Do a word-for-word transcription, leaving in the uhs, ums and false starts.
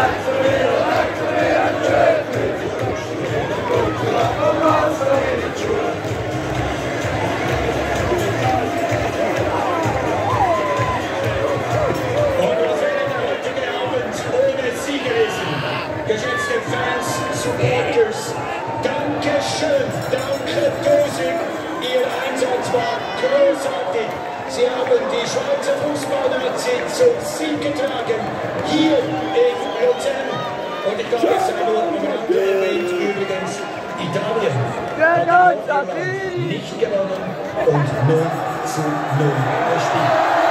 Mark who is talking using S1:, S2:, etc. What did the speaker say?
S1: Geschätzte Fans, Supporters, Dankeschön, danke Dosig, Ihr Einsatz war großartig. Sie haben die Schweizer Fußballnazi zum Sieg getragen, hier in Luzern. Und ich glaube, es sei nur am Rande erwähnt, übrigens, Italien hat Nordirland nicht gewonnen und null zu null gespielt.